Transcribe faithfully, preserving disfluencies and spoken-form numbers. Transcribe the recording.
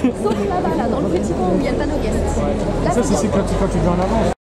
Sauf là-bas, là, dans le petit coin où il y a le panneau guest. Ouais. Ça, c'est quand, quand tu vas en avance.